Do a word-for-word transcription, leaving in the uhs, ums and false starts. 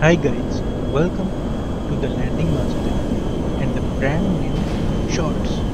Hi guys, welcome to the Landing Master and the brand new Shorts.